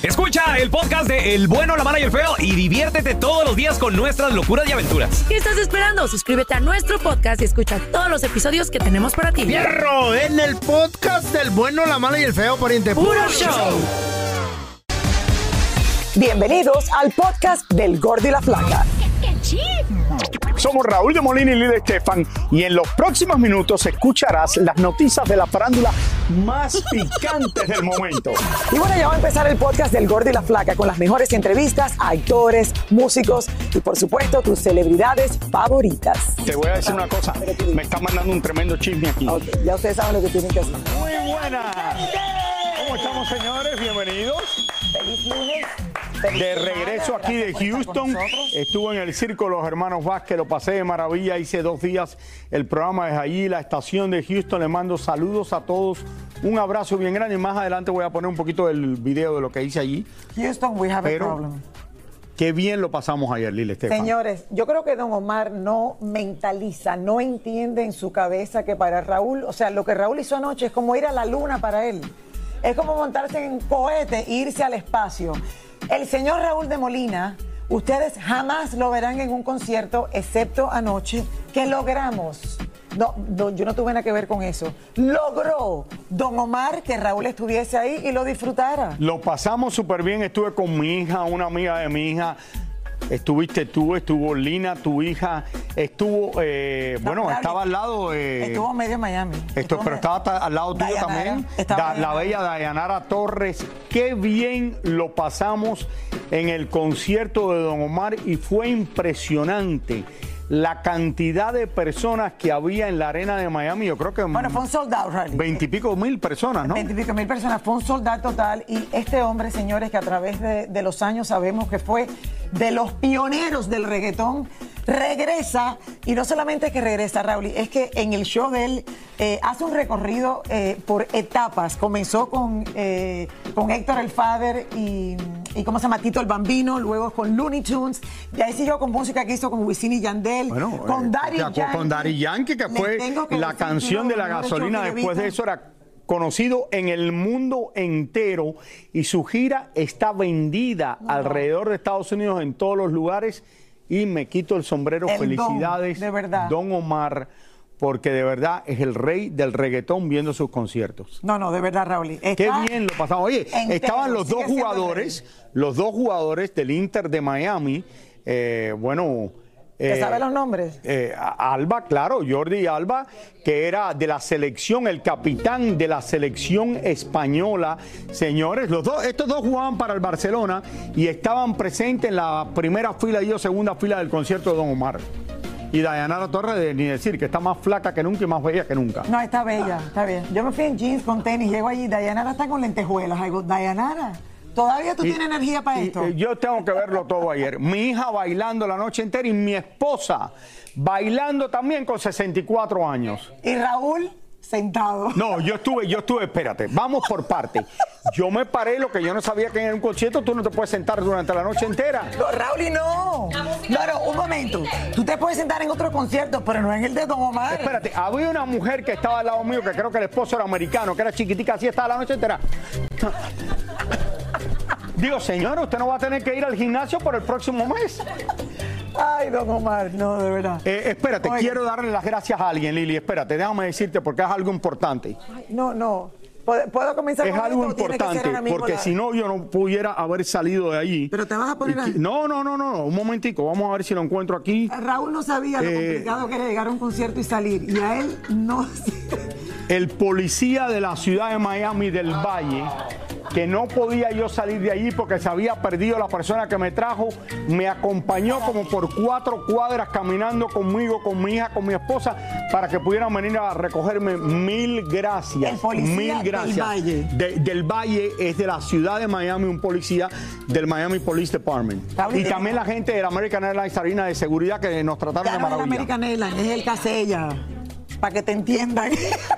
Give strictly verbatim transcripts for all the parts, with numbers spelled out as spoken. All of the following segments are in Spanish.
Escucha el podcast de El Bueno, la Mala y el Feo y diviértete todos los días con nuestras locuras y aventuras. ¿Qué estás esperando? Suscríbete a nuestro podcast y escucha todos los episodios que tenemos para ti. ¡Fierro! En el podcast del Bueno, la Mala y el Feo, pariente. ¡Puro show! Bienvenidos al podcast del Gordo y la Flaca. Somos Raúl de Molina y Lidia Estefan y en los próximos minutos escucharás las noticias de la farándula más picantes del momento. Y bueno, ya va a empezar el podcast del Gordo y la Flaca con las mejores entrevistas a actores, músicos y por supuesto tus celebridades favoritas. Te voy a decir una cosa, me está mandando un tremendo chisme aquí. Okay, ya ustedes saben lo que tienen que hacer. Muy buenas. ¿Cómo estamos, señores? Bienvenidos. Feliz lunes. De regreso aquí de Houston, estuve en el circo Los Hermanos Vázquez, lo pasé de maravilla, hice dos días el programa desde allí, la estación de Houston, le mando saludos a todos, un abrazo bien grande y más adelante voy a poner un poquito del video de lo que hice allí. Houston, we have Pero, a problem. Qué bien lo pasamos ayer, Lili Estefan. Señores, yo creo que don Omar no mentaliza, no entiende en su cabeza que para Raúl, o sea, lo que Raúl hizo anoche es como ir a la luna para él, es como montarse en cohete e irse al espacio. El señor Raúl de Molina, ustedes jamás lo verán en un concierto, excepto anoche, que logramos. No, no, yo no tuve nada que ver con eso. Logró don Omar que Raúl estuviese ahí y lo disfrutara. Lo pasamos súper bien, estuve con mi hija, una amiga de mi hija. Estuviste tú, estuvo Lina, tu hija, estuvo, eh, no, bueno, estaba al lado de... Estuvo medio en Miami. Esto, estuvo pero medio, estaba al lado tuyo Dayanara, también, estaba da, la bella Dayanara Torres. Qué bien lo pasamos en el concierto de don Omar y fue impresionante la cantidad de personas que había en la arena de Miami. Yo creo que... Bueno, fue un sold out rally. Veintipico mil personas, ¿no? Veintipico mil personas, fue un sold out total. Y este hombre, señores, que a través de, de los años sabemos que fue de los pioneros del reggaetón, regresa, y no solamente que regresa, Raúl, es que en el show de él eh, hace un recorrido eh, por etapas. Comenzó con, eh, con Héctor el Father y, y ¿cómo se llama? Tito el Bambino, luego con Looney Tunes, y ahí siguió con música que hizo con Wisin y Yandel, bueno, con eh, Daddy Yankee. Con Daddy Yankee, que fue que la canción de la gasolina. Después de eso era conocido en el mundo entero y su gira está vendida no, alrededor de Estados Unidos en todos los lugares y me quito el sombrero. El Felicidades, don, de verdad. Don Omar, porque de verdad es el rey del reggaetón viendo sus conciertos. No, no, de verdad, Raúl. Qué bien lo pasamos. Oye, entero, estaban los dos jugadores, los dos jugadores del Inter de Miami, eh, bueno... ¿Te eh, sabe los nombres? Eh, Alba, claro, Jordi Alba, que era de la selección, el capitán de la selección española. Señores, los dos, estos dos jugaban para el Barcelona y estaban presentes en la primera fila y yo segunda fila del concierto de don Omar. Y Dayanara Torres, de, ni decir, que está más flaca que nunca y más bella que nunca. No, está bella, está bien. Yo me fui en jeans con tenis, llego allí, Dayanara está con lentejuelas. Digo, Dayanara, ¿todavía tú y, tienes energía para y, esto? Y yo tengo que verlo todo ayer. Mi hija bailando la noche entera y mi esposa bailando también con sesenta y cuatro años. ¿Y Raúl? Sentado. No, yo estuve, yo estuve, espérate, vamos por parte. Yo me paré, lo que yo no sabía que en un concierto tú no te puedes sentar durante la noche entera. No, Raúl, y no. No, no, un momento. Tú te puedes sentar en otro concierto, pero no en el de don Omar. Espérate, había una mujer que estaba al lado mío, que creo que el esposo era americano, que era chiquitica, así estaba la noche entera. Digo, señora, usted no va a tener que ir al gimnasio por el próximo mes. Ay, don Omar, no, de verdad. Eh, espérate, Oye. quiero darle las gracias a alguien, Lili. Espérate, déjame decirte porque es algo importante. Ay, no, no. ¿Puedo comenzar es con algo esto, importante, porque la... si no, yo no pudiera haber salido de allí. Pero te vas a poner ahí. No, no, no, no, un momentico, vamos a ver si lo encuentro aquí. Raúl no sabía lo eh... complicado que era llegar a un concierto y salir, y a él no. El policía de la ciudad de Miami del Valle, que no podía yo salir de allí porque se había perdido la persona que me trajo, me acompañó como por cuatro cuadras caminando conmigo, con mi hija, con mi esposa, para que pudieran venir a recogerme. Mil gracias. El policía mil gracias. del Valle. De, del Valle es de la ciudad de Miami, un policía del Miami Police Department. Y también la gente de la American Airlines, harina de seguridad, que nos trataron ya de no maravilla. Es el American Airlines, es el Casella, para que te entiendan.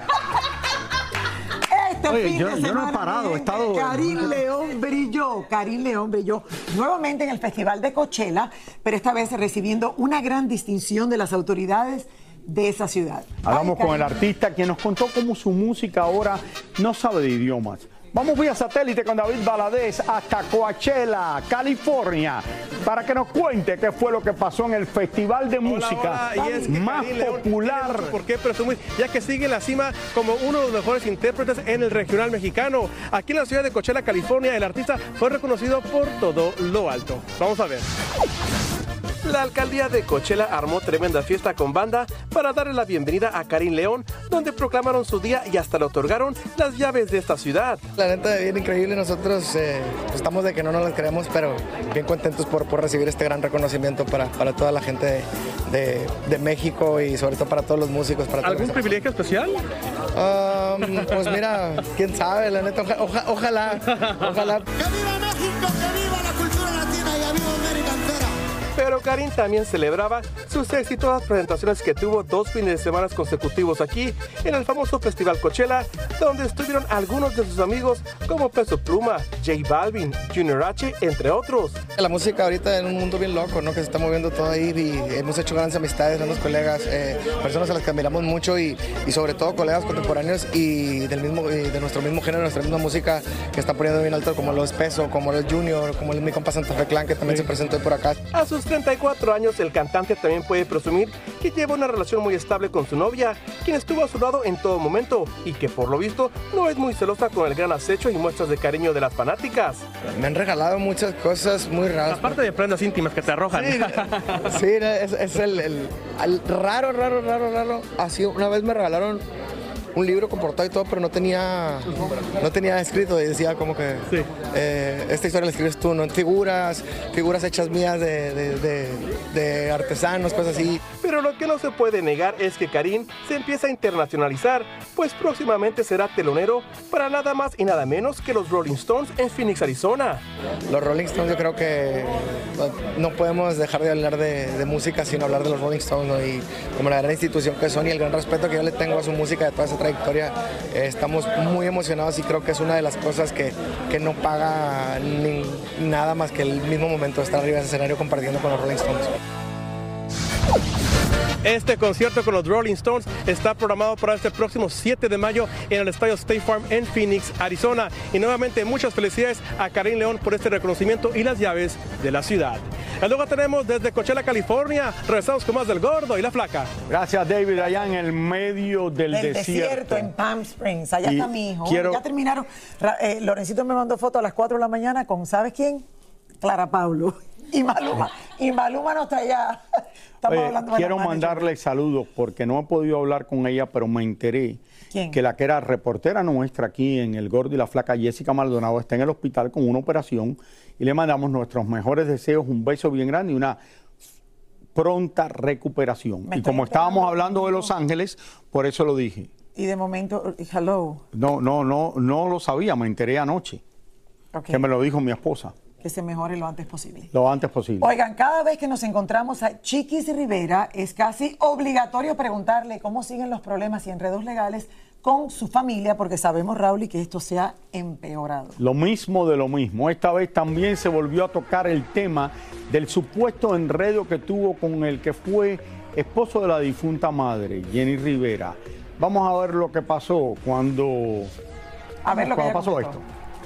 Este Oye, fin yo, de yo semana, no he parado, he estado... Karim León brilló, Karim León brilló nuevamente en el Festival de Coachella, pero esta vez recibiendo una gran distinción de las autoridades de esa ciudad. Hablamos Ay, con el artista quien nos contó cómo su música ahora no sabe de idiomas. Vamos vía satélite con David Valadez hasta Coachella, California, para que nos cuente qué fue lo que pasó en el festival de música hola, hola. Y es que más Karim León popular. ¿Por qué presumir? Ya que sigue en la cima como uno de los mejores intérpretes en el regional mexicano. Aquí en la ciudad de Coachella, California, el artista fue reconocido por todo lo alto. Vamos a ver. La alcaldía de Coachella armó tremenda fiesta con banda para darle la bienvenida a Karim León, donde proclamaron su día y hasta le otorgaron las llaves de esta ciudad. La neta, bien increíble. Nosotros eh, estamos de que no nos las creemos, pero bien contentos por, por recibir este gran reconocimiento para, para toda la gente de, de, de México y sobre todo para todos los músicos. Para ¿Algún privilegio especial? Um, pues mira, quién sabe, la neta, oja, oja, ojalá, ojalá. ¡Que viva México! ¡Que viva la cultura latina y a viva América entera! Pero Karim también celebraba sus exitosas presentaciones que tuvo dos fines de semana consecutivos aquí en el famoso Festival Coachella, donde estuvieron algunos de sus amigos como Peso Pluma, J Balvin, Junior H, entre otros. La música ahorita en un mundo bien loco, ¿no? Que se está moviendo todo ahí y hemos hecho grandes amistades, grandes colegas, eh, personas a las que admiramos mucho y, y sobre todo colegas contemporáneos y del mismo y de nuestro mismo género, nuestra misma música que está poniendo bien alto, como los Peso, como los Junior, como el mi compa Santa Fe Clan, que también sí se presentó por acá. A sus treinta y cuatro años, el cantante también puede presumir que lleva una relación muy estable con su novia, quien estuvo a su lado en todo momento y que por lo visto no es muy celosa con el gran acecho y muestras de cariño de las fanáticas. Me han regalado muchas cosas muy raras. Aparte de prendas íntimas que te arrojan. Sí, sí es, es el, el, el raro, raro, raro, raro. Así una vez me regalaron un libro con portada y todo, pero no tenía no tenía escrito y decía como que sí. eh, esta historia la escribes tú, ¿no? Figuras, figuras hechas mías de, de, de, de artesanos, cosas así. Pero lo que no se puede negar es que Karim se empieza a internacionalizar, pues próximamente será telonero para nada más y nada menos que los Rolling Stones en Phoenix, Arizona. Los Rolling Stones, yo creo que no podemos dejar de hablar de, de música sin hablar de los Rolling Stones, ¿no? Y como la gran institución que son y el gran respeto que yo le tengo a su música de toda esa trayectoria, eh, estamos muy emocionados y creo que es una de las cosas que, que no paga ni, nada más que el mismo momento de estar arriba de ese escenario compartiendo con los Rolling Stones. Este concierto con los Rolling Stones está programado para este próximo siete de mayo en el estadio State Farm en Phoenix, Arizona. Y nuevamente muchas felicidades a Karim León por este reconocimiento y las llaves de la ciudad. Y luego tenemos desde Coachella, California, regresamos con más del Gordo y la Flaca. Gracias, David, allá en el medio del, del desierto. desierto. En Palm Springs, allá Y está mi hijo. quiero- Ya terminaron. Ra- eh, Lorencito me mandó foto a las cuatro de la mañana con, ¿sabes quién? Clara Paulo. Y Maluma. Y Maluma no está allá. Estamos Oye, hablando de quiero la manager. mandarle saludos porque no he podido hablar con ella, pero me enteré ¿Quién? que la que era reportera nuestra aquí en El Gordo y la Flaca, Jessica Maldonado, está en el hospital con una operación y le mandamos nuestros mejores deseos, un beso bien grande y una pronta recuperación. Me Y estoy como estábamos esperando, hablando de amigo. Los Ángeles, por eso lo dije. Y de momento, hello. No, no, no, no lo sabía, me enteré anoche, Ok. que me lo dijo mi esposa, Que se mejore lo antes posible. lo antes posible. Oigan, cada vez que nos encontramos a Chiquis Rivera, es casi obligatorio preguntarle cómo siguen los problemas y enredos legales con su familia, porque sabemos, Raúl, que esto se ha empeorado. Lo mismo de lo mismo. Esta vez también se volvió a tocar el tema del supuesto enredo que tuvo con el que fue esposo de la difunta madre, Jenny Rivera. Vamos a ver lo que pasó cuando, A ver lo que cuando ella pasó comentó. esto.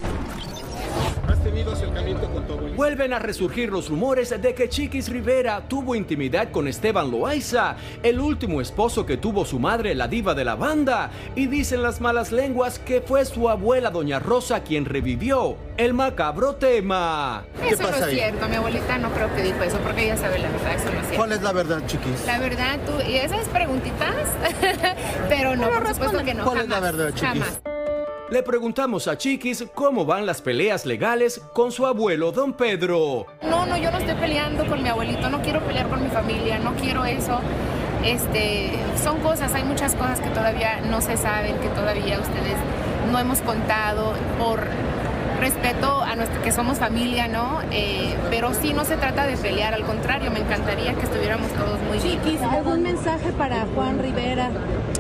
¿Has tenido acercamiento con tu abuelito? Vuelven a resurgir los rumores de que Chiquis Rivera tuvo intimidad con Esteban Loaiza, el último esposo que tuvo su madre, la diva de la banda, y dicen las malas lenguas que fue su abuela Doña Rosa quien revivió el macabro tema. Eso no es cierto, mi abuelita no creo que dijo eso, porque ella sabe la verdad, eso no es cierto. ¿Cuál es la verdad, Chiquis? La verdad, tú, y esas preguntitas, pero no, por supuesto que no, ¿Cuál es la jamás, verdad, Chiquis? jamás. Le preguntamos a Chiquis cómo van las peleas legales con su abuelo Don Pedro. No, no, yo no estoy peleando con mi abuelito, no quiero pelear con mi familia, no quiero eso. Este, son cosas, hay muchas cosas que todavía no se saben, que todavía ustedes no hemos contado por respeto a nuestro, que somos familia, ¿no? Eh, pero sí, no se trata de pelear, al contrario, me encantaría que estuviéramos todos muy bien. Chiquis, ¿algún mensaje para Juan Rivera?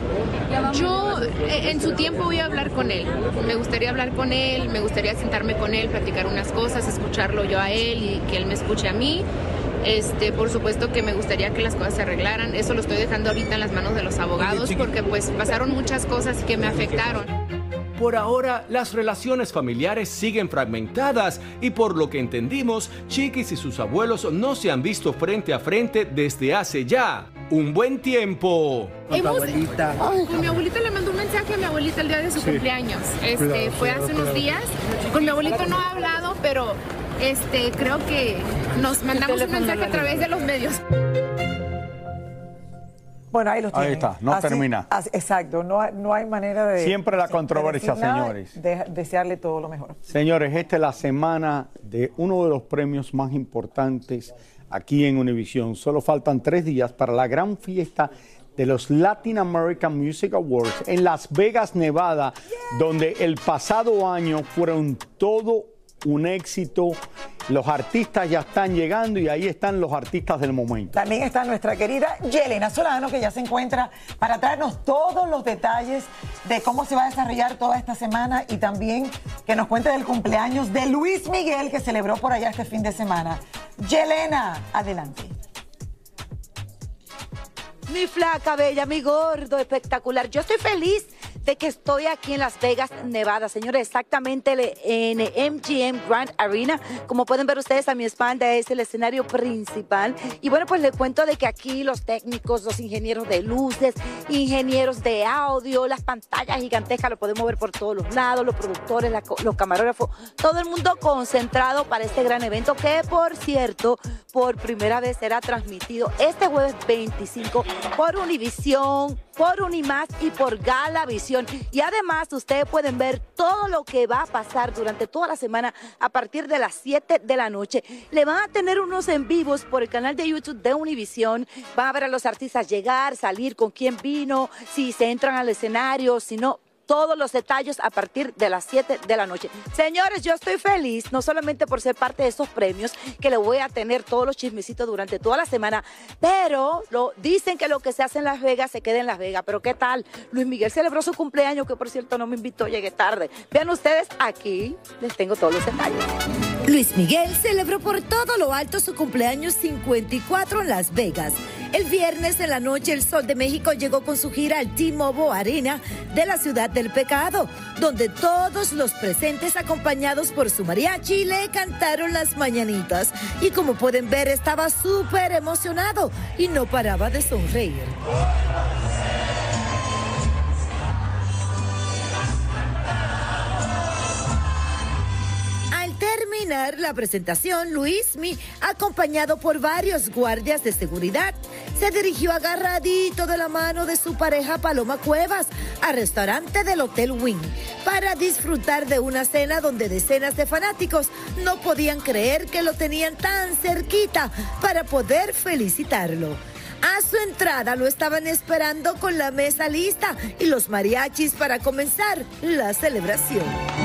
Yo eh, en su tiempo voy a hablar con él, me gustaría hablar con él, me gustaría sentarme con él, platicar unas cosas, escucharlo yo a él y que él me escuche a mí. Este, por supuesto que me gustaría que las cosas se arreglaran, eso lo estoy dejando ahorita en las manos de los abogados porque pues pasaron muchas cosas que me afectaron. Por ahora, las relaciones familiares siguen fragmentadas y por lo que entendimos, Chiquis y sus abuelos no se han visto frente a frente desde hace ya un buen tiempo. Con tu abuelita. Con mi abuelita le mandó un mensaje a mi abuelita el día de su Sí. cumpleaños. Este, Cuidado, fue cuidado, hace unos cuidado. días. Con mi abuelito no ha hablado, pero este, creo que nos mandamos un mensaje a través de los medios. Bueno, ahí los Ahí tienen. está, no termina. así- exacto, no, hay- no hay manera de... Siempre la de controversia, decir nada, señores. de- desearle todo lo mejor. Señores, esta es la semana de uno de los premios más importantes aquí en Univision. Solo faltan tres días para la gran fiesta de los Latin American Music Awards en Las Vegas, Nevada, donde el pasado año fueron todo un éxito. Los artistas ya están llegando y ahí están los artistas del momento. También está nuestra querida Yelena Solano, que ya se encuentra para traernos todos los detalles de cómo se va a desarrollar toda esta semana y también que nos cuente del cumpleaños de Luis Miguel, que celebró por allá este fin de semana. Yelena, adelante. Mi flaca, bella, mi gordo, espectacular. Yo estoy feliz de que estoy aquí en Las Vegas, Nevada, señores, exactamente en M G M Grand Arena. Como pueden ver ustedes, a mi espalda es el escenario principal. Y bueno, pues les cuento de que aquí los técnicos, los ingenieros de luces, ingenieros de audio, las pantallas gigantescas, lo podemos ver por todos los lados, los productores, la, los camarógrafos, todo el mundo concentrado para este gran evento que, por cierto, por primera vez será transmitido este jueves veinticinco por Univision, por Unimás y por Galavisión. Y además ustedes pueden ver todo lo que va a pasar durante toda la semana a partir de las siete de la noche. Le van a tener unos en vivos por el canal de YouTube de Univision. Van a ver a los artistas llegar, salir, con quién vino, si se entran al escenario, si no. Todos los detalles a partir de las siete de la noche. Señores, yo estoy feliz, no solamente por ser parte de estos premios, que le voy a tener todos los chismecitos durante toda la semana, pero lo, dicen que lo que se hace en Las Vegas se queda en Las Vegas. Pero ¿qué tal? Luis Miguel celebró su cumpleaños, que por cierto no me invitó, llegué tarde. Vean ustedes, aquí les tengo todos los detalles. Luis Miguel celebró por todo lo alto su cumpleaños cincuenta y cuatro en Las Vegas. El viernes en la noche, el Sol de México llegó con su gira al T-Mobile Arena de la Ciudad del Pecado, donde todos los presentes, acompañados por su mariachi, le cantaron las mañanitas. Y como pueden ver, estaba súper emocionado y no paraba de sonreír. Terminar la presentación, Luismi, acompañado por varios guardias de seguridad, se dirigió agarradito de la mano de su pareja Paloma Cuevas al restaurante del Hotel Wynn para disfrutar de una cena donde decenas de fanáticos no podían creer que lo tenían tan cerquita para poder felicitarlo. A su entrada lo estaban esperando con la mesa lista y los mariachis para comenzar la celebración.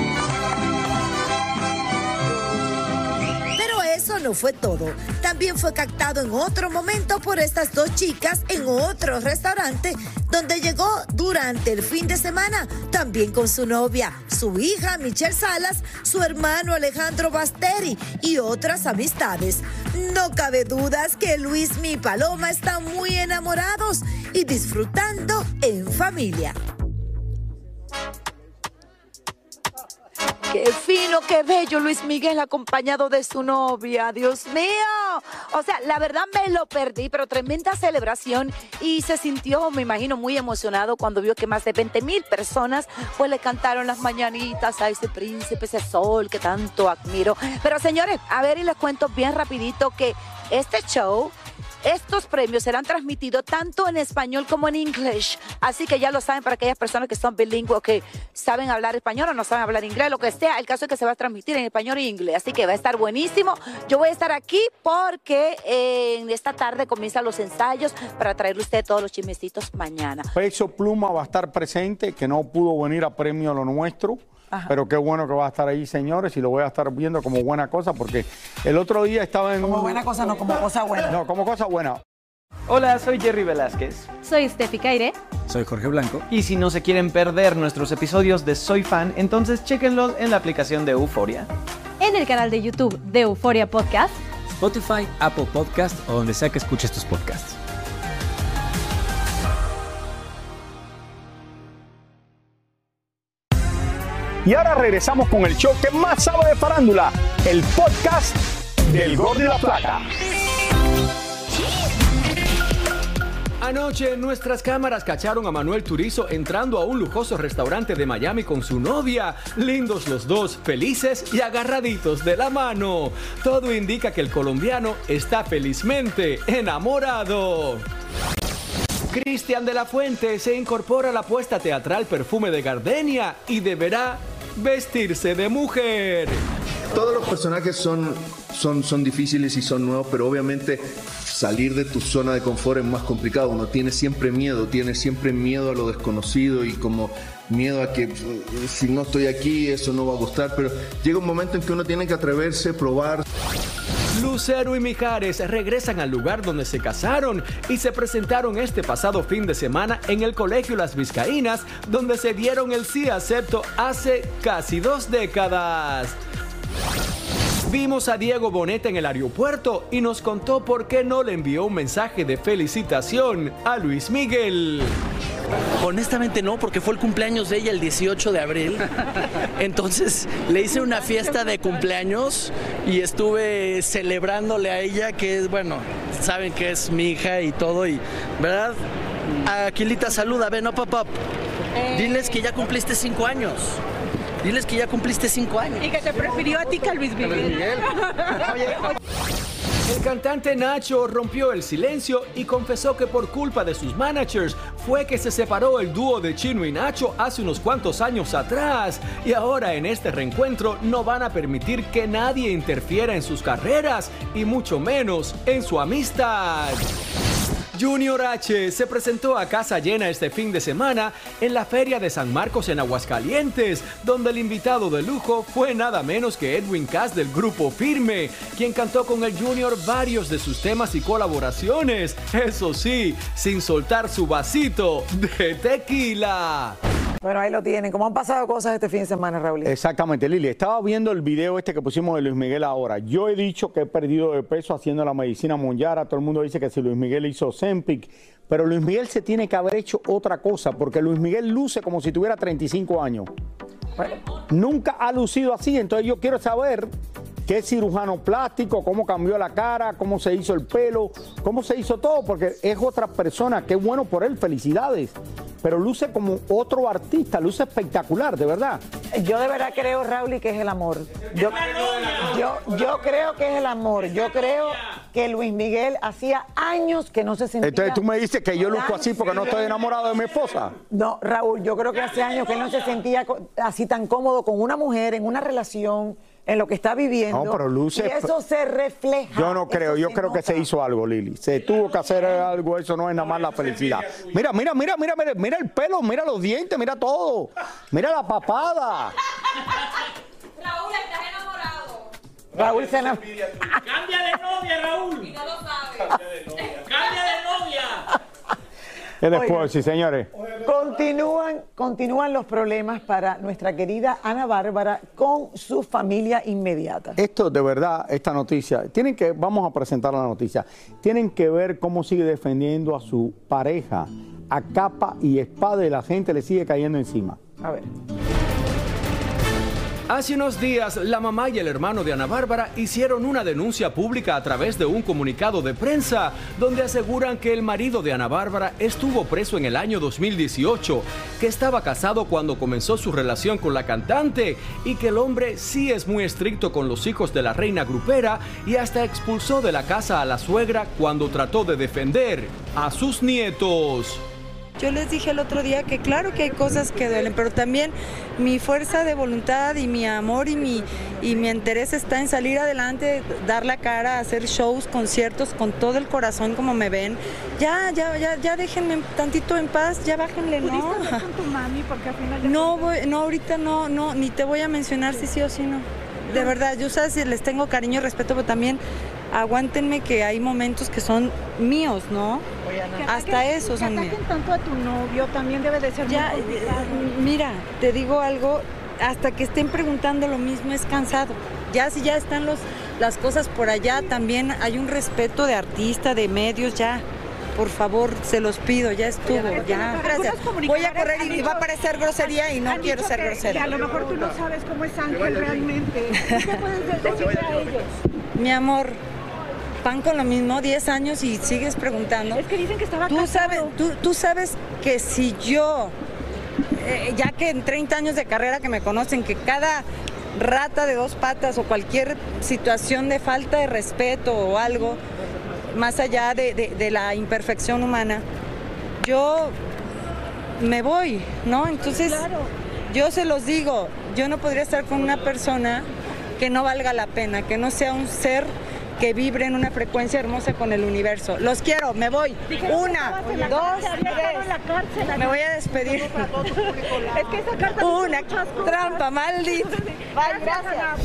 Eso no fue todo. También fue captado en otro momento por estas dos chicas en otro restaurante donde llegó durante el fin de semana, también con su novia, su hija Michelle Salas, su hermano Alejandro Basteri y otras amistades. No cabe dudas que Luismi y Paloma están muy enamorados y disfrutando en familia. Qué fino, qué bello Luis Miguel acompañado de su novia, Dios mío. O sea, la verdad me lo perdí, pero tremenda celebración y se sintió, me imagino, muy emocionado cuando vio que más de veinte mil personas pues le cantaron las mañanitas a ese príncipe, ese sol que tanto admiro. Pero señores, a ver y les cuento bien rapidito que este show... Estos premios serán transmitidos tanto en español como en inglés. Así que ya lo saben para aquellas personas que son bilingües o que saben hablar español o no saben hablar inglés, lo que sea. El caso es que se va a transmitir en español e inglés. Así que va a estar buenísimo. Yo voy a estar aquí porque en esta tarde comienzan los ensayos para traerle a usted todos los chismecitos mañana. Peso Pluma va a estar presente, que no pudo venir a Premio a lo Nuestro. Ajá. Pero qué bueno que va a estar ahí, señores, y lo voy a estar viendo como buena cosa, porque el otro día estaba en... Como un... buena cosa, no, como cosa buena. No, como cosa buena. Hola, soy Jerry Velázquez. Soy Steffi Caire. Soy Jorge Blanco. Y si no se quieren perder nuestros episodios de Soy Fan, entonces chéquenlos en la aplicación de Euforia. En el canal de YouTube de Euforia Podcast. Spotify, Apple Podcast o donde sea que escuches tus podcasts. Y ahora regresamos con el show que más sabe de farándula, el podcast del Gordo y la Flaca. Anoche nuestras cámaras cacharon a Manuel Turizo entrando a un lujoso restaurante de Miami con su novia. Lindos los dos, felices y agarraditos de la mano. Todo indica que el colombiano está felizmente enamorado. Cristian de la Fuente se incorpora a la apuesta teatral Perfume de Gardenia y deberá vestirse de mujer. Todos los personajes son, son, son difíciles y son nuevos, pero obviamente salir de tu zona de confort es más complicado. Uno tiene siempre miedo, tiene siempre miedo a lo desconocido y como miedo a que si no estoy aquí eso no va a gustar, pero llega un momento en que uno tiene que atreverse, probar. Lucero y Mijares regresan al lugar donde se casaron y se presentaron este pasado fin de semana en el Colegio Las Vizcaínas, donde se dieron el sí acepto hace casi dos décadas. Vimos a Diego Boneta en el aeropuerto y nos contó por qué no le envió un mensaje de felicitación a Luis Miguel. Honestamente no, porque fue el cumpleaños de ella el dieciocho de abril. Entonces le hice una fiesta de cumpleaños y estuve celebrándole a ella, que es, bueno, saben que es mi hija y todo, y ¿verdad? Aquilita, saluda, ven, no, papá. Diles que ya cumpliste cinco años. Diles que ya cumpliste cinco años. Y que te prefirió a ti que a Luis Miguel. El cantante Nacho rompió el silencio y confesó que por culpa de sus managers fue que se separó el dúo de Chino y Nacho hace unos cuantos años atrás. Y ahora en este reencuentro no van a permitir que nadie interfiera en sus carreras y mucho menos en su amistad. Junior H se presentó a casa llena este fin de semana en la Feria de San Marcos en Aguascalientes, donde el invitado de lujo fue nada menos que Edwin Cass del grupo Firme, quien cantó con el Junior varios de sus temas y colaboraciones, eso sí, sin soltar su vasito de tequila. Bueno, ahí lo tienen. ¿Cómo han pasado cosas este fin de semana, Raúl? Exactamente, Lili. Estaba viendo el video este que pusimos de Luis Miguel ahora. Yo he dicho que he perdido de peso haciendo la medicina Monjara. Todo el mundo dice que si Luis Miguel hizo Ozempic. Pero Luis Miguel se tiene que haber hecho otra cosa, porque Luis Miguel luce como si tuviera treinta y cinco años. Bueno, nunca ha lucido así. Entonces yo quiero saber qué cirujano plástico, cómo cambió la cara, cómo se hizo el pelo, cómo se hizo todo, porque es otra persona. Qué bueno por él, felicidades. Pero luce como otro artista, luce espectacular, de verdad. Yo de verdad creo, Raúl, que es el amor. Yo, yo, yo creo que es el amor. Yo creo que Luis Miguel hacía años que no se sentía... Entonces tú me dices que yo luzco así porque no estoy enamorado de mi esposa. No, Raúl, yo creo que hace años que no se sentía así tan cómodo con una mujer en una relación, en lo que está viviendo. No, pero luce... Y eso se refleja. Yo no creo, yo creo que se hizo algo, Lili. Se tuvo que hacer algo, eso no es nada más la felicidad. Mira, mira, mira, mira, mira, mira el pelo, mira los dientes, mira todo. Mira la papada. Raúl, estás enamorado. Raúl se enamoró. Cambia de novia, Raúl. Y no lo sabes. Cambia de novia. ¿Qué después, sí, señores? Continúan, continúan los problemas para nuestra querida Ana Bárbara con su familia inmediata. Esto, de verdad, esta noticia, tienen que, vamos a presentar la noticia, tienen que ver cómo sigue defendiendo a su pareja a capa y espada y la gente le sigue cayendo encima. A ver. Hace unos días, la mamá y el hermano de Ana Bárbara hicieron una denuncia pública a través de un comunicado de prensa, donde aseguran que el marido de Ana Bárbara estuvo preso en el año dos mil dieciocho, que estaba casado cuando comenzó su relación con la cantante y que el hombre sí es muy estricto con los hijos de la reina grupera y hasta expulsó de la casa a la suegra cuando trató de defender a sus nietos. Yo les dije el otro día que claro que hay cosas que duelen, pero también mi fuerza de voluntad y mi amor y mi, y mi interés está en salir adelante, dar la cara, hacer shows, conciertos con todo el corazón como me ven. Ya, ya, ya, ya déjenme tantito en paz, ya bájenle, ¿no? ¿Pudiste hablar con tu mami? Porque al final... No, voy, no, ahorita no, no, ni te voy a mencionar si sí o si no. De verdad, yo sabes si les tengo cariño y respeto, pero también aguántenme que hay momentos que son míos, ¿no? Hasta eso son míos. Que tanto a tu novio también debe de ser ya, muy complicado. Mira, te digo algo, hasta que estén preguntando lo mismo es cansado. Ya si ya están los, las cosas por allá, también hay un respeto de artista, de medios, ya. por favor, se los pido, ya estuvo, ya. Gracias. Voy a correr y va a parecer grosería y no quiero ser que, grosera. Que a lo mejor tú no sabes cómo es Ángel realmente. ¿Qué puedes decirle a ellos? Mi amor, pan con lo mismo, diez años y sigues preguntando. Es que dicen que estaba tú casado. sabes, tú, tú sabes que si yo, eh, ya que en treinta años de carrera que me conocen, que cada rata de dos patas o cualquier situación de falta de respeto o algo, más allá de, de, de la imperfección humana, yo me voy, ¿no? Entonces, claro. Yo se los digo, yo no podría estar con una persona que no valga la pena, que no sea un ser que vibre en una frecuencia hermosa con el universo. Los quiero, me voy. Una, dos, tres. Me voy a despedir. Es que esa carta Una trampa, maldita. Bye, gracias.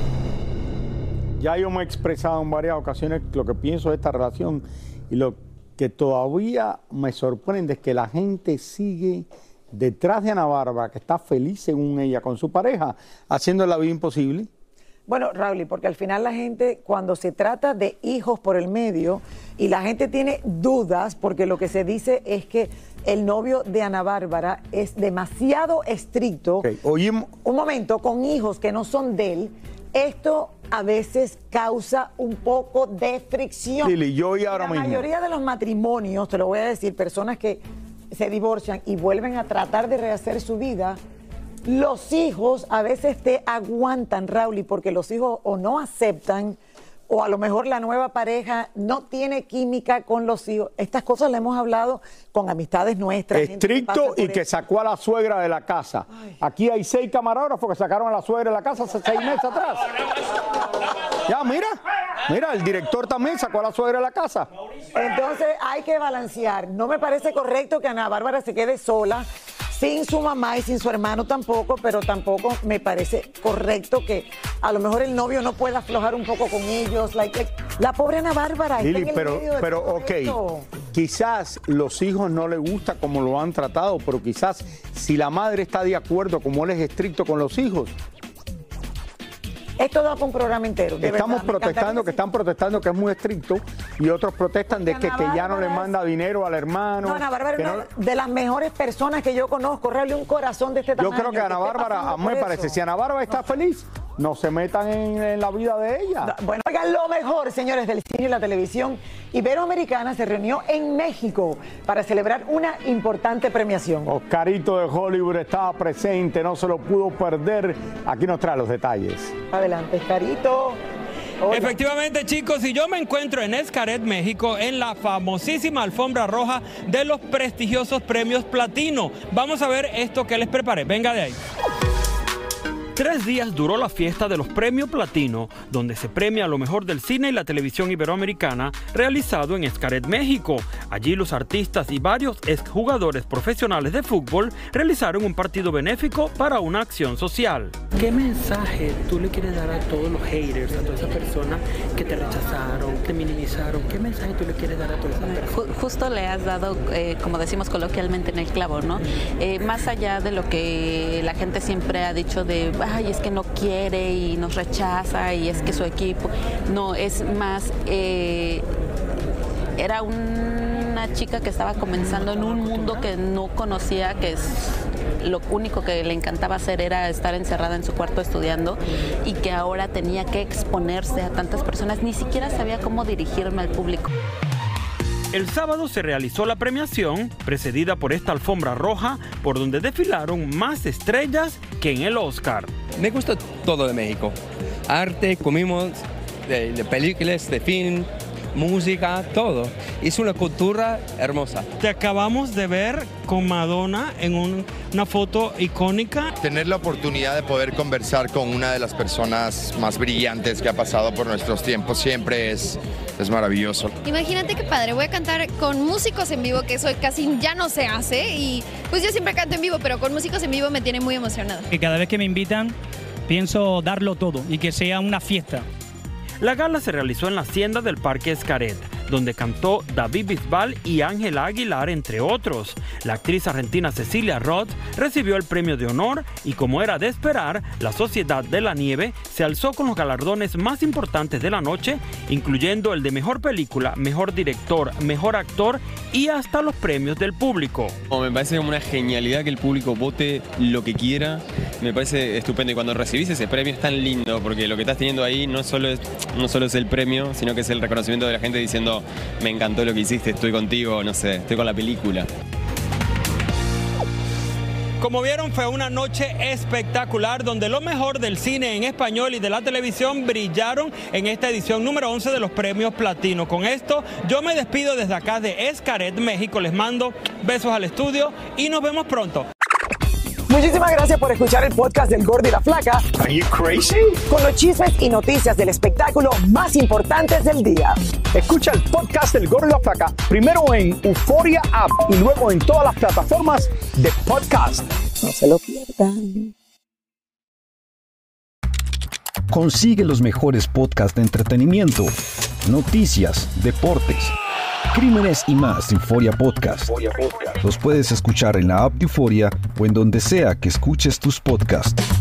Ya yo me he expresado en varias ocasiones lo que pienso de esta relación y lo que todavía me sorprende es que la gente sigue detrás de Ana Bárbara, que está feliz según ella con su pareja, haciendo la vida imposible. Bueno, Raúl, porque al final la gente, cuando se trata de hijos por el medio, y la gente tiene dudas, porque lo que se dice es que el novio de Ana Bárbara es demasiado estricto. Okay. Oímos. Un momento, con hijos que no son de él, esto a veces causa un poco de fricción. Lili, yo y ahora la mismo. La mayoría de los matrimonios, te lo voy a decir, personas que se divorcian y vuelven a tratar de rehacer su vida, los hijos a veces te aguantan, Raúl, porque los hijos o no aceptan o a lo mejor la nueva pareja no tiene química con los hijos. Estas cosas las hemos hablado con amistades nuestras. Estricto y que sacó a la suegra de la casa. Ay. Aquí hay seis camarógrafos que sacaron a la suegra de la casa hace seis meses atrás. Ya, mira, mira, el director también sacó a la suegra de la casa. Entonces hay que balancear. No me parece correcto que Ana Bárbara se quede sola, sin su mamá y sin su hermano tampoco, pero tampoco me parece correcto que a lo mejor el novio no pueda aflojar un poco con ellos. Like, like, la pobre Ana Bárbara. Lili, pero, pero ok, quizás los hijos no les gusta como lo han tratado, pero quizás si la madre está de acuerdo, como él es estricto con los hijos. Esto da para un programa entero. Estamos verdad, protestando, que están protestando que es muy estricto y otros protestan de que, que ya no le manda dinero al hermano. No, Ana Bárbara es no... una de las mejores personas que yo conozco, realmente un corazón de este tamaño. Yo creo que Ana Bárbara, a mí me parece, si Ana Bárbara está feliz, no se metan en, en la vida de ella. No, bueno, oigan, lo mejor, señores, del cine y la televisión, Iberoamericana se reunió en México para celebrar una importante premiación. Oscarito de Hollywood estaba presente, no se lo pudo perder. Aquí nos trae los detalles. Adelante, Oscarito. Hola. Efectivamente, chicos, y yo me encuentro en Xcaret, México, en la famosísima alfombra roja de los prestigiosos premios Platino. Vamos a ver esto que les preparé. Venga de ahí. Tres días duró la fiesta de los Premios Platino, donde se premia lo mejor del cine y la televisión iberoamericana, realizado en Xcaret, México. Allí los artistas y varios exjugadores profesionales de fútbol realizaron un partido benéfico para una acción social. ¿Qué mensaje tú le quieres dar a todos los haters, a todas esas personas que te rechazaron, te minimizaron? ¿Qué mensaje tú le quieres dar a todas esas personas? Justo le has dado, eh, como decimos coloquialmente, en el clavo, ¿no? Eh, más allá de lo que la gente siempre ha dicho de ay, es que no quiere y nos rechaza y es que su equipo, no, es más, eh, era una chica que estaba comenzando en un mundo que no conocía, que es lo único que le encantaba hacer era estar encerrada en su cuarto estudiando y que ahora tenía que exponerse a tantas personas, ni siquiera sabía cómo dirigirme al público. El sábado se realizó la premiación, precedida por esta alfombra roja, por donde desfilaron más estrellas que en el Oscar. Me gustó todo de México. Arte, comimos, de, de películas, de film, música, todo. Es una cultura hermosa. Te acabamos de ver con Madonna en un, una foto icónica. Tener la oportunidad de poder conversar con una de las personas más brillantes que ha pasado por nuestros tiempos siempre es, es maravilloso. Imagínate qué padre, voy a cantar con músicos en vivo, que eso casi ya no se hace, y pues yo siempre canto en vivo, pero con músicos en vivo me tiene muy emocionada. Y cada vez que me invitan, pienso darlo todo y que sea una fiesta. La gala se realizó en la hacienda del Parque Xcaret, donde cantó David Bisbal y Ángela Aguilar, entre otros. La actriz argentina Cecilia Roth recibió el premio de honor y, como era de esperar, la Sociedad de la Nieve se alzó con los galardones más importantes de la noche, incluyendo el de Mejor Película, Mejor Director, Mejor Actor y hasta los premios del público. Oh, me parece como una genialidad que el público vote lo que quiera. Me parece estupendo y cuando recibís ese premio es tan lindo porque lo que estás teniendo ahí no solo es, no solo es el premio, sino que es el reconocimiento de la gente diciendo me encantó lo que hiciste, estoy contigo, no sé, estoy con la película. Como vieron, fue una noche espectacular donde lo mejor del cine en español y de la televisión brillaron en esta edición número once de los premios Platino. Con esto, yo me despido desde acá de Xcaret, México. Les mando besos al estudio y nos vemos pronto. Muchísimas gracias por escuchar el podcast del Gordo y la Flaca. Are you crazy? Con los chismes y noticias del espectáculo más importantes del día. Escucha el podcast del Gordo y la Flaca primero en Euforia App y luego en todas las plataformas de podcast. No se lo pierdan. Consigue los mejores podcasts de entretenimiento, noticias, deportes, crímenes y más de Euforia Podcast. Los puedes escuchar en la app de Euforia o en donde sea que escuches tus podcasts.